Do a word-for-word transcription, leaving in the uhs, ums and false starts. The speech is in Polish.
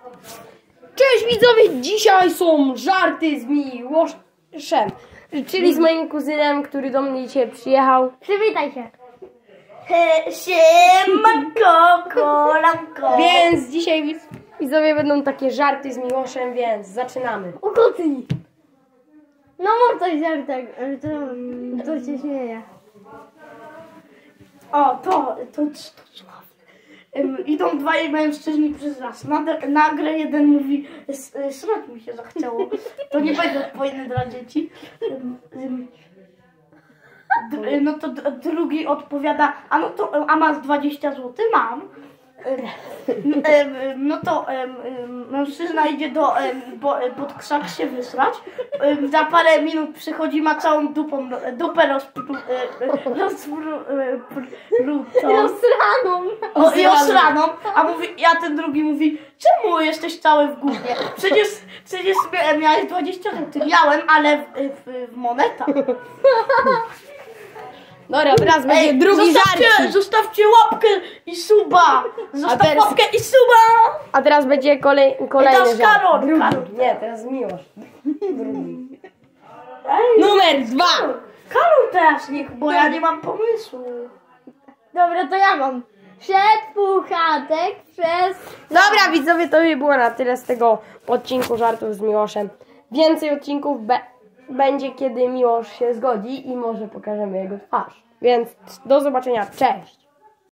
Cześć widzowie, dzisiaj są żarty z Miłoszem, czyli z moim kuzynem, który do mnie dzisiaj przyjechał. Przywitaj się. Siemanko, kolanko. Więc dzisiaj widzowie będą takie żarty z Miłoszem, więc zaczynamy. Ukutnij. No mam coś żartek, ale to, to się śmieje. O, to, to, to sławne. Um, idą dwaj mężczyźni przez las. Nagle, nagle jeden mówi, srać mi się zachciało. To nie będzie odpowiednie dla dzieci. Um, um, d, no to d, drugi odpowiada, a no to, a masz dwadzieścia złotych? Mam. Um, um, no to um, mężczyzna idzie do, um, bo, pod krzak się wysrać. Um, za parę minut przychodzi, ma całą dupą, dupę rozpru, rozprutą. Rozraną. O, i osraną, a mówi, ja ten drugi mówi, czemu jesteś cały w gównie? Przecież, przecież miałeś dwadzieścia złotych. Miałem, ale w, w, w monetach. Dobra, teraz będzie Ej, drugi zostawcie, żart. zostawcie łapkę i suba. Zostaw teraz- łapkę i suba. A teraz będzie kolej, kolejny teraz żart. Karol, Drugi. Karol. Nie, teraz Miłosz. Drugi. Ej, Numer dwa. Karol teraz niech, bo ja nie mam pomysłu. Dobra, to ja mam. Przed puchatek przez... Dobra widzowie, to by było na tyle z tego odcinku żartów z Miłoszem. Więcej odcinków be będzie, kiedy Miłosz się zgodzi i może pokażemy jego twarz. Więc do zobaczenia, cześć!